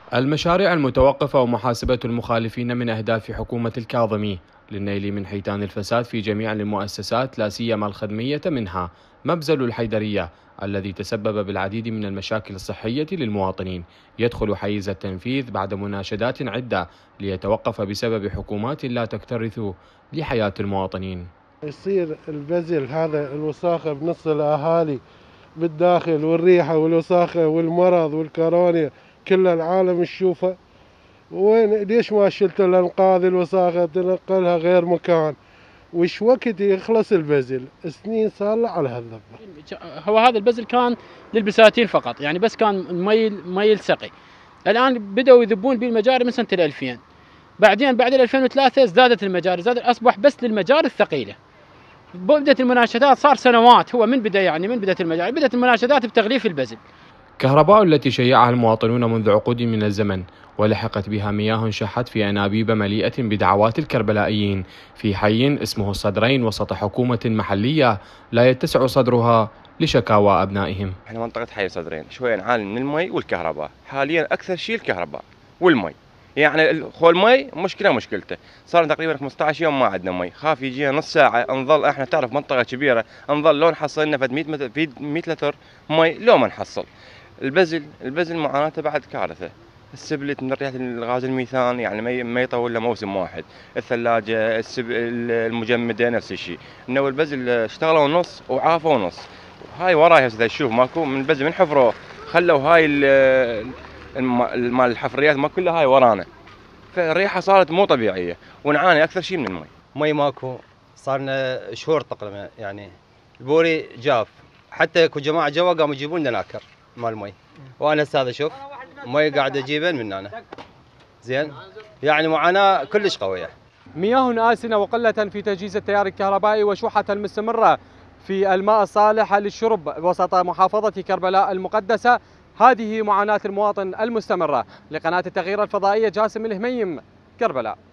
المشاريع المتوقفة ومحاسبة المخالفين من أهداف حكومة الكاظمي للنيل من حيتان الفساد في جميع المؤسسات لا سيما الخدمية، منها مبزل الحيدرية الذي تسبب بالعديد من المشاكل الصحية للمواطنين، يدخل حيز التنفيذ بعد مناشدات عدة ليتوقف بسبب حكومات لا تكترث لحياة المواطنين. يصير البزل هذا الوساخة بنص الأهالي بالداخل، والريحة والوساخة والمرض والكورونا كل العالم تشوفه. وين ليش ما شلت الأنقاض الوساخة تنقلها غير مكان؟ وش وقت يخلص البزل؟ سنين صار له على هالذبة. هو هذا البزل كان للبساتين فقط، يعني بس كان ميل سقي. الآن بدأوا يذبون به المجاري من سنة 2000. بعدين بعد 2003 ازدادت المجاري، أصبح بس للمجاري الثقيلة. بدأت المناشدات، صار سنوات هو من بدأت المجاري، بدأت المناشدات بتغليف البزل. كهرباء التي شيعها المواطنون منذ عقود من الزمن، ولحقت بها مياه شحت في أنابيب مليئة بدعوات الكربلائيين في حي اسمه الصدرين وسط حكومة محلية لا يتسع صدرها لشكاوى أبنائهم. احنا منطقة حي الصدرين شوية نعاني من المي والكهرباء، حاليا أكثر شيء الكهرباء والمي. يعني خو المي مشكلته، صار تقريبا 15 يوم ما عندنا مي، خاف يجينا نص ساعة نظل، احنا تعرف منطقة كبيرة، نظل لو نحصل لنا فد 100 لتر مي لو ما نحصل. البزل معاناته بعد كارثة. السبلت من ريحة الغاز الميثان، يعني ما يطول له موسم واحد. الثلاجة المجمدة نفس الشيء. انه البزل اشتغلوا نص وعافوا نص. هاي وراي هسه تشوف ماكو من البزل من حفره، خلوا هاي مال الحفريات ما كلها هاي ورانا، فالريحة صارت مو طبيعية ونعاني أكثر شيء من المي. مي ماكو، صار لنا شهور تقريبا، يعني البوري جاف، حتى اكو جماعة جوا قاموا يجيبون لنا ناكر مال مي، وانا هذا شوف مي قاعد اجيبه من هنا. زين، يعني معاناة كلش قوية. مياه آسنة وقلة في تجهيز التيار الكهربائي وشحة مستمرة في الماء الصالح للشرب وسط محافظة كربلاء المقدسة، هذه معاناة المواطن المستمرة. لقناة التغيير الفضائية، جاسم الهميم، كربلاء.